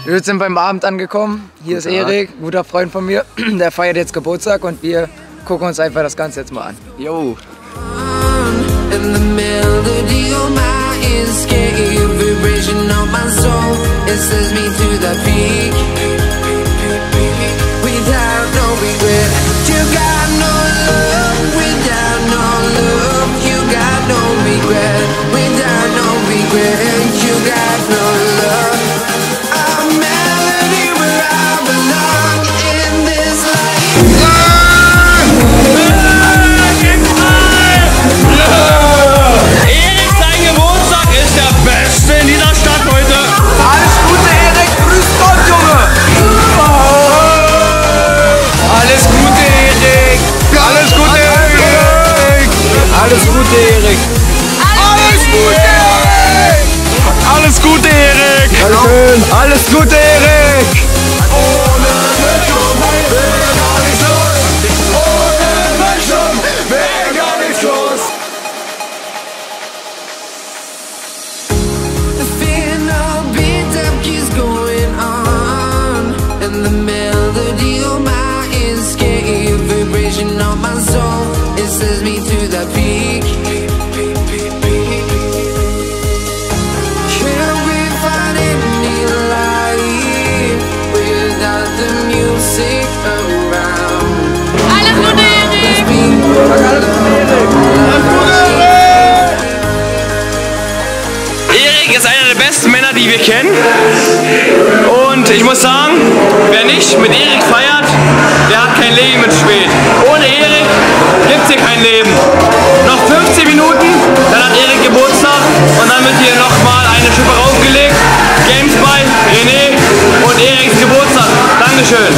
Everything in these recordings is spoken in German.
Wir sind beim Abend angekommen. Hier ist Erik, guter Freund von mir. Der feiert jetzt Geburtstag und wir gucken uns einfach das Ganze jetzt mal an. Jo. Alles Gute, Erik! Alles Gute, Erik! Alles Gute, Erik! Alles Gute, Erik! Ohne Bildschirm wäre gar nichts los! Ohne Bildschirm wäre gar nichts los! The final beat-up keeps going on, and the melody of my escape, vibration of my soul, it sends me to the peak. Erik ist einer der besten Männer, die wir kennen. Und ich muss sagen, wer nicht mit Erik feiert, der hat kein Leben mit spät. Ohne Erik gibt es hier kein Leben. Noch 15 Minuten, dann hat Erik Geburtstag und dann wird hier nochmal eine Schippe raufgelegt. Games bei René und Eriks Geburtstag. Dankeschön.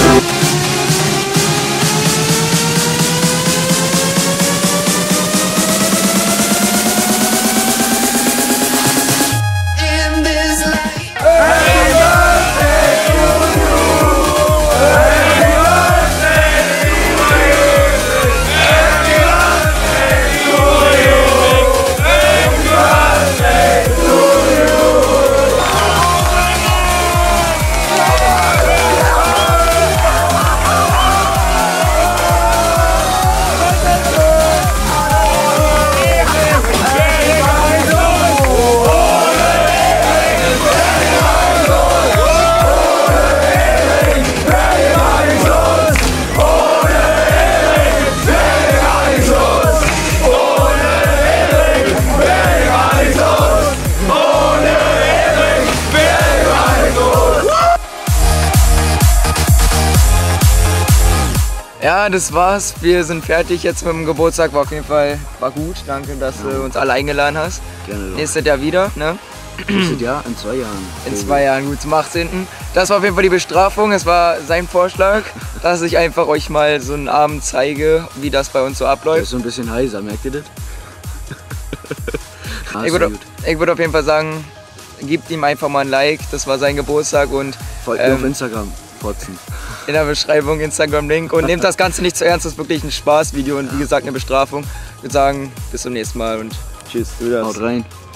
Ja, das war's. Wir sind fertig jetzt mit dem Geburtstag. War auf jeden Fall gut. Danke, dass du uns alle eingeladen hast. Gerne doch. Nächstes Jahr wieder, ne? Nächstes Jahr? In 2 Jahren. In 2 Jahren, gut, zum 18. Das war auf jeden Fall die Bestrafung. Es war sein Vorschlag, dass ich einfach euch mal so einen Abend zeige, wie das bei uns so Das abläuft. ist so ein bisschen heiser, merkt ihr das? Ich würde auf jeden Fall sagen, gebt ihm einfach mal ein Like. Das war sein Geburtstag und folgt mir auf Instagram. Fotzen. In der Beschreibung Instagram-Link und nehmt das Ganze nicht zu ernst, das ist wirklich ein Spaßvideo und wie gesagt eine Bestrafung. Ich würde sagen, bis zum nächsten Mal und tschüss. Haut rein.